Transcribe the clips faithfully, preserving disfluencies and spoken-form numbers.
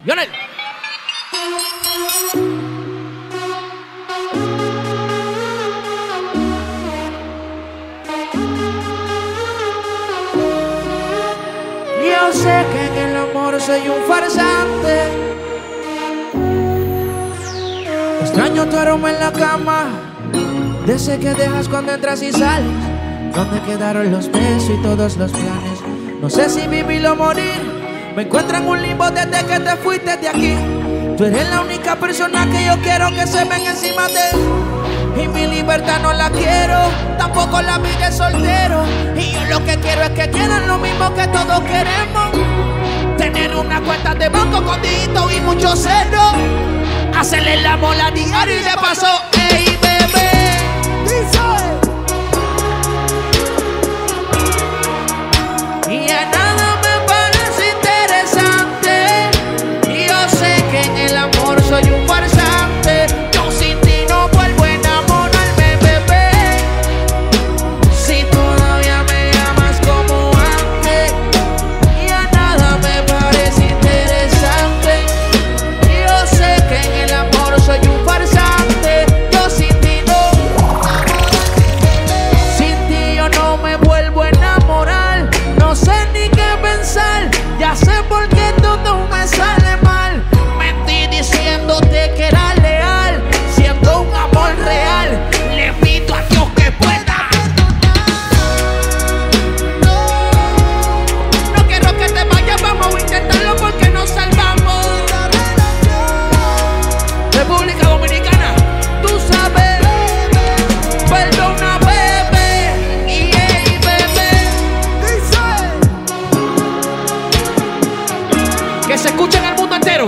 Lionel. Yo sé que en el amor soy un farsante. Extraño tu aroma en la cama, de ese que dejas cuando entras y sales. ¿Dónde quedaron los besos y todos los planes? No sé si vivir o morir. Me encuentro en un limbo desde que te fuiste de aquí. Tú eres la única persona que yo quiero que se ven encima de él. Y mi libertad no la quiero, tampoco la vida de soltero. Y yo lo que quiero es que quieran lo mismo que todos queremos. Tener una cuenta de banco con dígitos y mucho cero. Hacerle la bola diario y de paso, ey bebé, y a nada me parece interesante. Yo sé que en el amor soy un farsante. Yo sin ti no vuelvo a enamorarme, bebé. Si todavía me amas como antes, y a nada me parece interesante. Yo sé que en el amor soy un farsante. Yo sin ti no, sin ti yo no me vuelvo a enamorar. No sé ni qué pensar, ya sé por qué todo me sale mal. Mentí diciéndote que era leal, siendo un amor real. Le pido a Dios que pueda. No, no quiero que te vayas, vamos a intentarlo porque nos salvamos. República Dominicana, tú sabes, perdona bebé, y hey bebé, que se escuche en el mundo entero.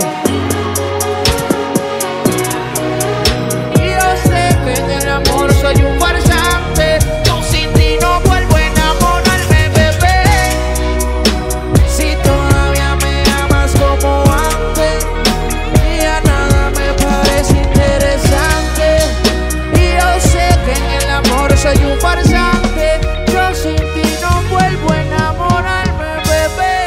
Yo sé que en el amor soy un farsante. Yo sin ti no vuelvo a enamorarme, bebé. Si todavía me amas como antes, y a nada me parece interesante. Y yo sé que en el amor soy un farsante. Yo sin ti no vuelvo a enamorarme, bebé.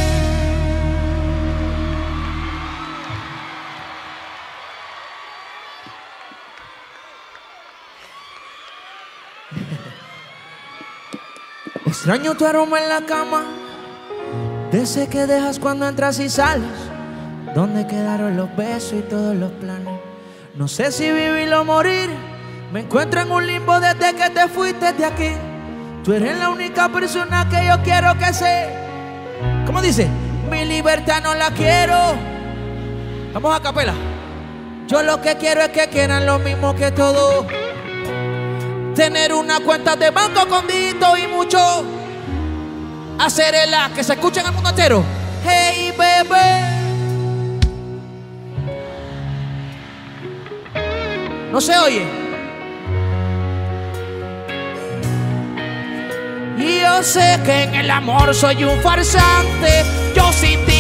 Extraño tu aroma en la cama, de ese que dejas cuando entras y sales. ¿Dónde quedaron los besos y todos los planes? No sé si vivir o morir. Me encuentro en un limbo desde que te fuiste de aquí. Tú eres la única persona que yo quiero que se... ¿Cómo dice? Mi libertad no la quiero. Vamos a capela. Yo lo que quiero es que quieran lo mismo que todos. Tener una cuenta de banco con dígitos y mucho. Hacer el A, que se escuche en el mundo entero. Hey bebé. No se oye. Y yo sé que en el amor soy un farsante. Yo sin ti